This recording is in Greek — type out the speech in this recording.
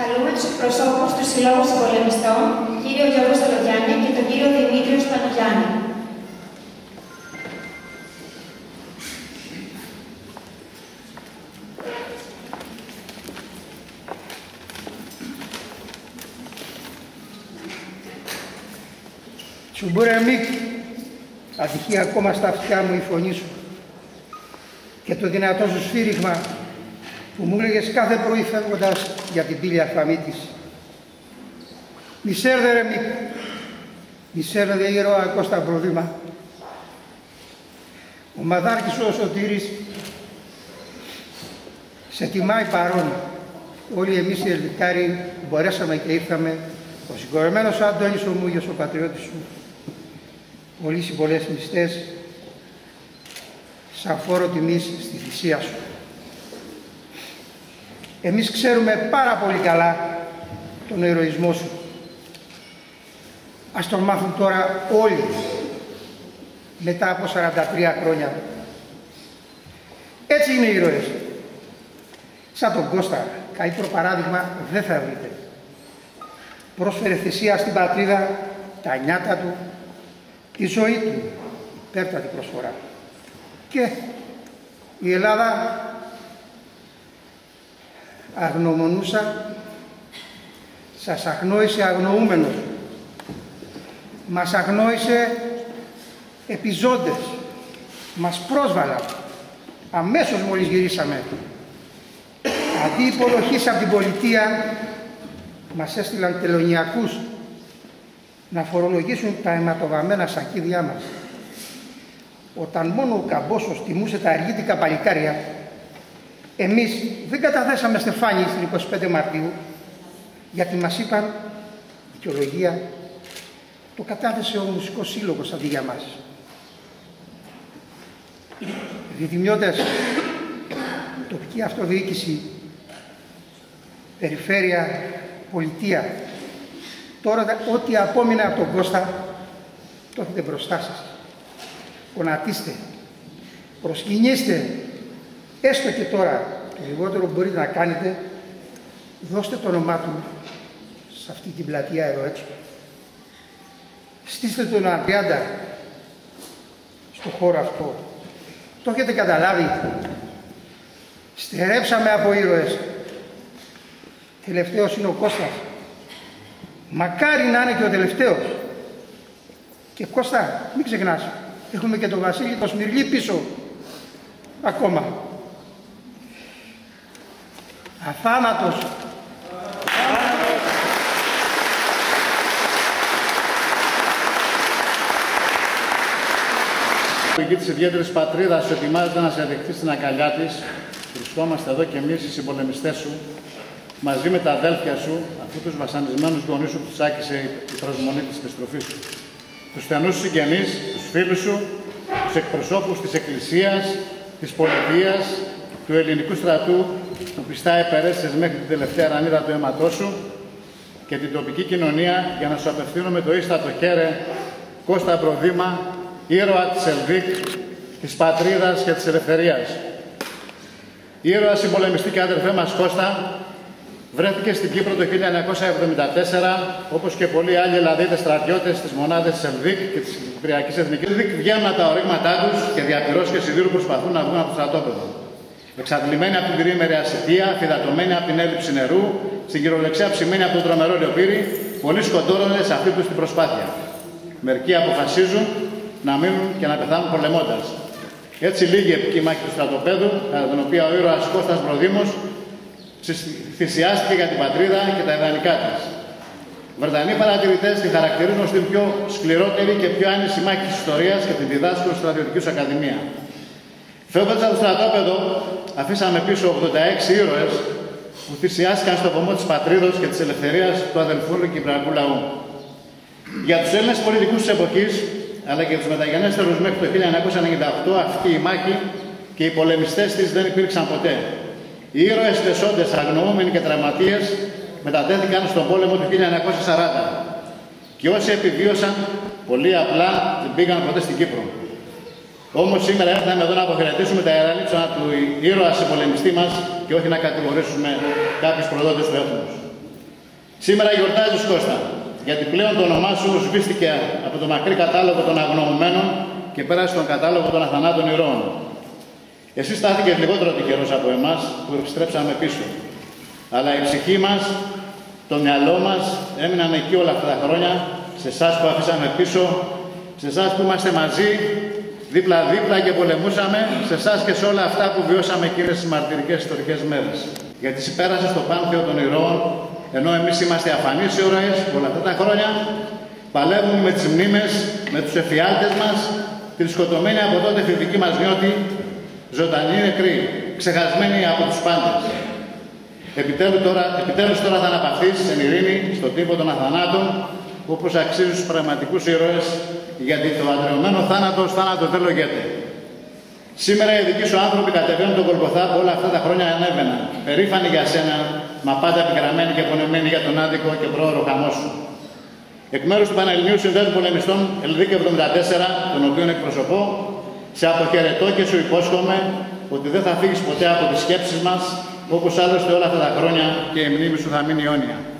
Καλούμε τους εκπροσώπους του Συλλόγου Συμπολεμιστών, κύριο Γιώργο Στολογιάννη και τον κύριο Δημήτριο Σπανογιάννη. Τσουμπούρα Μικ, ατυχεί ακόμα στα αυτιά μου η φωνή σου και το δυνατό σου σφύριγμα που μου έλεγες κάθε πρωί φεύγοντας για την πύλη Αφαμίτης. Μισέρδε ρε Μικ, μισέρδε ήρωα Κώστα Προδήμα. Ο μαδάρκης σου ο Σωτήρης σε τιμάει παρόν. Όλοι εμείς οι Ελβικάροι μπορέσαμε και ήρθαμε. Ο συγχωρεμένος Αντώνης ο Μούγιος, ο πατριώτης σου, όλοι οι συμπολεμιστές, σαν φόρο τιμής στη θυσία σου. Εμείς ξέρουμε πάρα πολύ καλά τον ηρωισμό σου. Ας τον μάθουν τώρα όλοι, μετά από 43 χρόνια. Έτσι είναι οι ήρωες. Σαν τον Κώστα, καλύτερο παράδειγμα δεν θα βρείτε. Πρόσφερε θυσία στην πατρίδα, τα νιάτα του, τη ζωή του, υπέρτατη προσφορά. Και η Ελλάδα αγνωμονούσα, σας αγνόησε αγνοούμενος. Μας αγνόησε επιζώντες, μας πρόσβαλαν. Αμέσως μόλις γυρίσαμε. Αντί υποδοχής από την πολιτεία, μας έστειλαν τελωνιακούς να φορολογήσουν τα αιματοβαμμένα σακίδια μας. Όταν μόνο ο Καμπόσος τιμούσε τα αργήτικα παλικάρια, εμείς δεν καταθέσαμε στεφάνι στην 25 Μαρτίου, γιατί μας είπαν, δικαιολογία, το κατάθεσε ο Μουσικός Σύλλογος αντί για μας. Διδημιώτες, τοπική αυτοδιοίκηση, περιφέρεια, πολιτεία. Τώρα ό,τι απόμεινε από τον Κώστα το έχετε μπροστά σας. Γονατίστε, προσκυνήστε, έστω και τώρα το λιγότερο που μπορείτε να κάνετε, δώστε το όνομά του σε αυτή την πλατεία εδώ έτσι. Στήστε τον Αντριάντα στο χώρο αυτό. Το έχετε καταλάβει. Στερέψαμε από ήρωες. Τελευταίος είναι ο Κώστας. Μακάρι να είναι και ο τελευταίος. Και Κώστα, μην ξεχνάς, έχουμε και τον Βασίλη το Σμυρλή πίσω. Ακόμα. Αθάνατος. Εκεί της ιδιαίτερης πατρίδας σου ετοιμάζεται να σε δεχτεί στην αγκαλιά της. Βρισκόμαστε εδώ και εμείς οι συμπολεμιστές σου, μαζί με τα αδέλφια σου, αφού τους βασανισμένους γονείς σου τους άκησε η προσμονή της επιστροφής σου. Τους στενούς σου συγγενείς, τους φίλους σου, τους εκπροσώπους της Εκκλησίας, της Πολιτείας, του ελληνικού στρατού που πιστά επερέσσες μέχρι την τελευταία ρανίδα του αίματός σου και την τοπική κοινωνία για να σου απευθύνουμε το ίστατο χέρε Κώστα Προδήμα, ήρωα της Ελβίκ, της πατρίδας και της ελευθερίας. Ήρωα συμπολεμιστή και αδερφέ μας Κώστα, βρέθηκε στην Κύπρο το 1974, όπως και πολλοί άλλοι Ελλαδίτες στρατιώτες της μονάδας της Ελβίκ και της Κυπριακής Εθνικής. Οι Ελβίκ βγαίνουν από τα ορίγματά τους και διαπυρός και σιδήρου προσπαθούν να βγουν από το στρατόπεδο. Εξαντλημένοι από την τριήμερη ασιτεία, φυδατωμένοι από την έλλειψη νερού, στην κυριολεξία ψημένοι από τον τρομερό λιοπύρι, πολλοί σκοτώνονται σε αυτή τους την προσπάθεια. Μερικοί αποφασίζουν να μείνουν και να πεθάνουν πολεμώντας. Έτσι λίγη επική μάχη του στρατοπέδου, κατά την οποία ο ήρωας Κώστας Προδήμος θυσιάστηκε για την πατρίδα και τα ιδανικά της. Βρετανοί παρατηρητές τη χαρακτηρίζουν ως την πιο σκληρότερη και πιο άνηση μάχη της ιστορίας και την διδάσκουν στη Στρατιωτική σου Ακαδημία. Φεύγοντας από το στρατόπεδο, αφήσαμε πίσω 86 ήρωες που θυσιάστηκαν στο βωμό της πατρίδος και της ελευθερίας του αδελφού κυπριακού λαού. Για τους Έλληνες πολιτικούς της εποχής, αλλά και τους μεταγενέστερους μέχρι το 1998, αυτή η μάχη και οι πολεμιστές της δεν υπήρξαν ποτέ. Οι ήρωες τεσσόντες, αγνοούμενοι και τραυματίες μετατέθηκαν στον πόλεμο του 1940 και όσοι επιβίωσαν πολύ απλά δεν πήγαν ποτέ στην Κύπρο. Όμως σήμερα ήρθαμε εδώ να αποχαιρετήσουμε τα ιερά του ήρωα συμπολεμιστή μας και όχι να κατηγορήσουμε κάποιους προδότες του έθνους. Σήμερα γιορτάζεις, Κώστα, γιατί πλέον το όνομά σου σβήστηκε από το μακρύ κατάλογο των αγνωμουμένων και πέρασε στον κατάλογο των αθανάτων ηρώων. Εσύ στάθηκες λιγότερο τυχερός από εμάς που επιστρέψαμε πίσω. Αλλά η ψυχή μας, το μυαλό μας έμειναν εκεί όλα αυτά τα χρόνια, σε εσάς που αφήσαμε πίσω, σε εσάς που είμαστε μαζί, δίπλα-δίπλα και πολεμούσαμε, σε εσάς και σε όλα αυτά που βιώσαμε εκείνες τις μαρτυρικές ιστορικές μέρες. Γιατί εσύ πέρασες στο πάνθεο των ηρώων, ενώ εμείς είμαστε αφανείς ήρωες όλα αυτά τα χρόνια, παλεύουμε με τις μνήμες, με τους εφιάλτες μας, τη σκοτωμένη από τότε εφηβική μας νιώτη, ζωντανή νεκρή, ξεχασμένη από τους πάντες. Επιτέλους τώρα θα αναπαυθείς εν ειρήνη στον τύπο των αθανάτων, όπως αξίζει στους πραγματικούς ήρωες, γιατί το αντρεωμένο θάνατο δεν λογέται. Σήμερα οι δικοί σου άνθρωποι κατεβαίνουν τον Γολγοθά που όλα αυτά τα χρόνια ανέβαιναν, περήφανοι για σένα, μα πάντα επικραμμένοι και πονεμένοι για τον άδικο και πρόωρο χαμό σου. Εκ μέρους του Πανελληνίου Συνδέσμου Πολεμιστών Ελδίκη 74, τον οποίο εκπροσωπώ, σε αποχαιρετώ και σου υπόσχομαι ότι δεν θα φύγεις ποτέ από τις σκέψεις μας, όπως άλλωστε όλα αυτά τα χρόνια και η μνήμη σου θα μείνει αιώνια.